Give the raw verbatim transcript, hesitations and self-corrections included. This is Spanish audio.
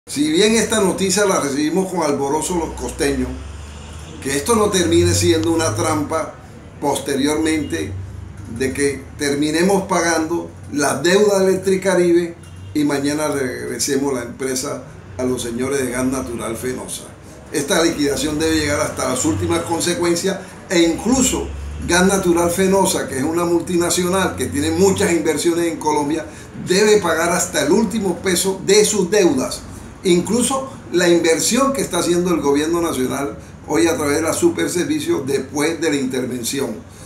Si bien esta noticia la recibimos con alborozo los costeños, que esto no termine siendo una trampa posteriormente de que terminemos pagando la deuda de Electricaribe y mañana regresemos la empresa a los señores de Gas Natural Fenosa. Esta liquidación debe llegar hasta las últimas consecuencias e incluso Gas Natural Fenosa, que es una multinacional que tiene muchas inversiones en Colombia, debe pagar hasta el último peso de sus deudas. Incluso la inversión que está haciendo el gobierno nacional hoy a través de la Superservicios después de la intervención.